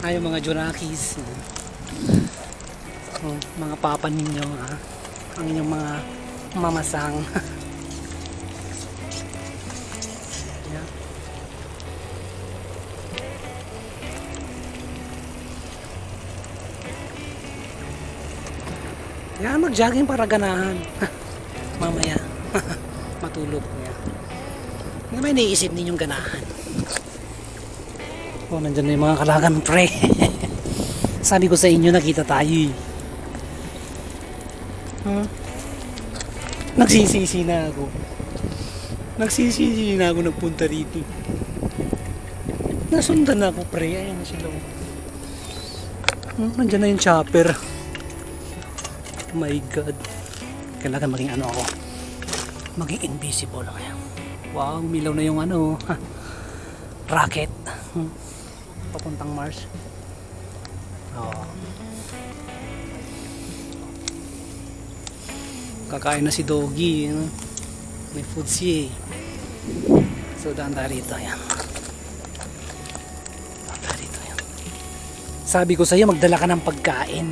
Ay, mga Jurakis. Mga papa ninyo, ang inyong mga mamasang. Yeah. Yan, mag-jogging para ganahan. Mamaya matulog niya. Ano may naiisip ninyong ganahan? Oh, nandyan na yung mga kalagan, pre. Sabi ko sa inyo, nakita tayo. Nagsisisi na ako. Nagsisisi na ako nagpunta rito. Nasundan na ako, pre. Ayan na sila. Nandyan na yung chopper. Oh my God. Kailangan maging ano ako. Maging invisible. Wow, milaw na yung ano. Rocket. Papuntang Mars. Oh. Kakain na si Doggy. May food siya. So daan tayo rito. Yan. Daan tayo rito. Yan. Sabi ko sa'yo, magdala ka ng pagkain.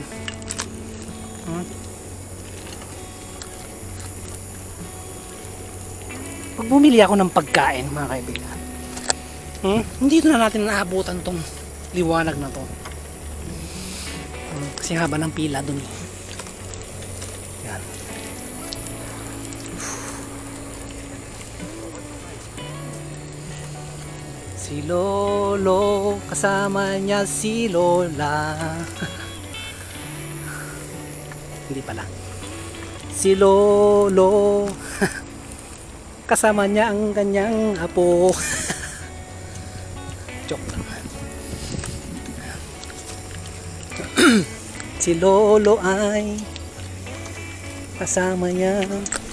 Pag bumili ako ng pagkain, mga kaibigan, hindi na natin naabutan tong liwanag na to. Kasi haba ng pila dun. Yan. Si Lolo, kasama niya si Lola. Hindi pala. Si Lolo, kasama niya ang kanyang apo. Joke lang. Si Lolo ay kasama niya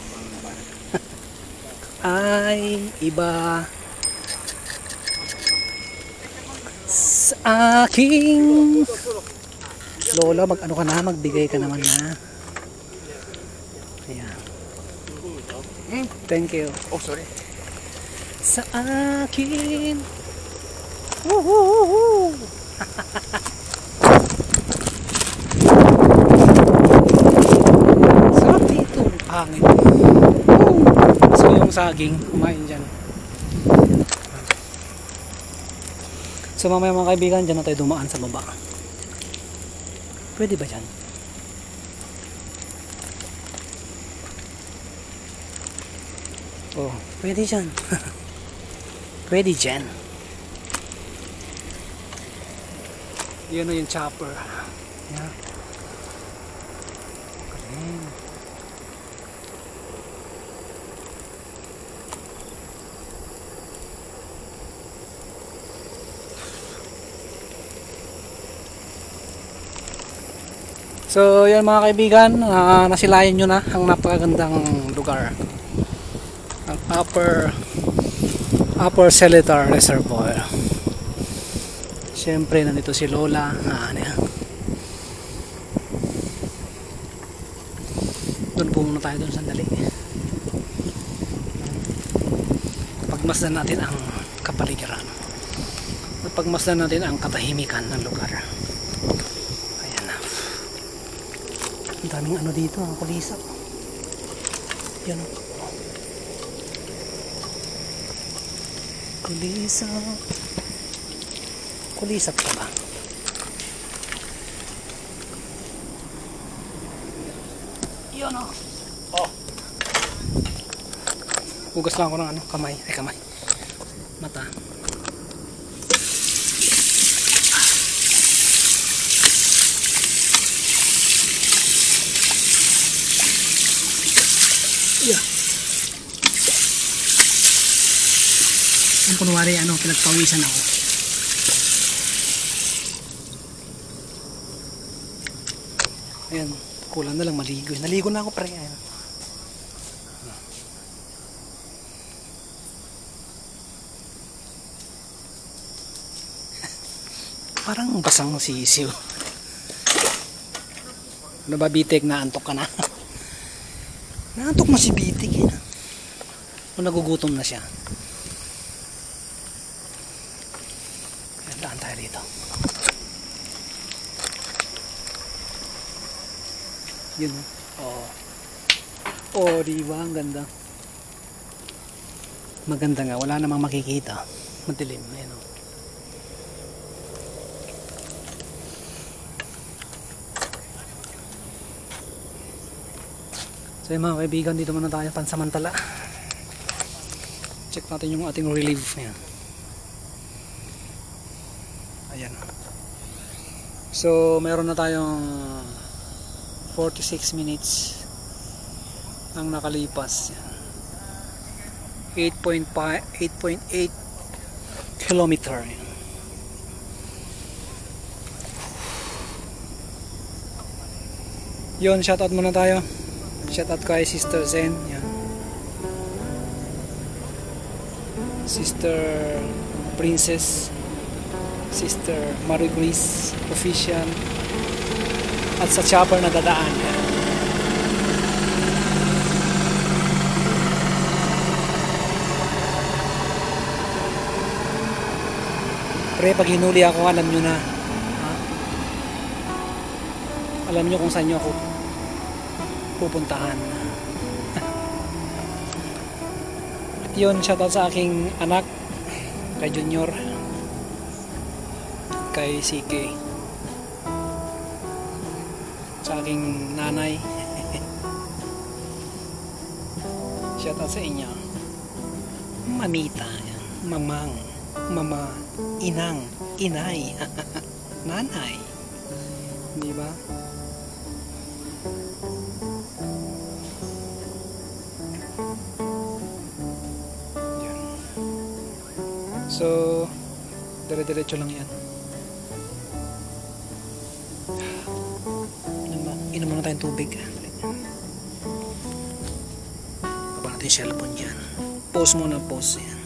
ay iba sa aking Lola. Mag-ano ka na, magbigay ka naman na. Ayan. Thank you. Oh, sorry. Sa akin. Woohoo! Sarap dito. Hangin. So yung saging, kumain dyan. So mamaya mga kaibigan, dyan na tayo dumaan sa baba. Pwede ba dyan? Oh, pwede dyan. Pwede dyan. Yan na yung chopper. Yeah. Okay. So yan mga kaibigan, nasilayan nyo na ang napakagandang lugar. Ang Upper Seletar Reservoir. Siyempre nandito si Lola. Doon po muna tayo doon sandali. Pagmasdan natin ang kapaligiran. At pagmasdan natin ang katahimikan ng lugar. Ayan na. Ang daming ano dito, ang kulisap. Yan. Kulisap. Kulisap ka ba? Yan o. Oh. Hugas lang ako ng ano, kamay. Ay, kamay. Mata. Yeah. Ang kunwari, pinagpawisan ako. Ayan, kulang na lang maligo. Naligo na ako, pre. Ayan. Parang basang sisiw. Ano ba, Bitek? Naantok ka na? Naantok na si Bitek. O nagugutom na siya. Daan tayo rito. Yun. Oo. Oh, diba? Ang ganda. Maganda nga. Wala namang makikita. Madilim. Ayan o. So yun mga kaibigan, dito muna tayo pansamantala. Check natin yung ating relief. Ayan. Ayan. So meron na tayong 46 minutes ang nakalipas. 8.8 kilometer. Yun, shoutout muna tayo. Shoutout kay Sister Zen. Yan. Sister Princess, Sister Marie Grace Official, at sa chopper na dadaan. Pre, pag hinuli ako, alam nyo na. Ha? Alam nyo kung saan nyo ako pupuntahan. At yun, shoutout sa aking anak, kay Junior, kay CK, sa aking nanay. Shoutout sa inyo, mamita, mamang, mama, inang, inay, nanay, di ba? Yan. So dire-diretso lang yan. Inom muna tayong tubig. Baba natin yung cellphone dyan. Pause muna, pause yan.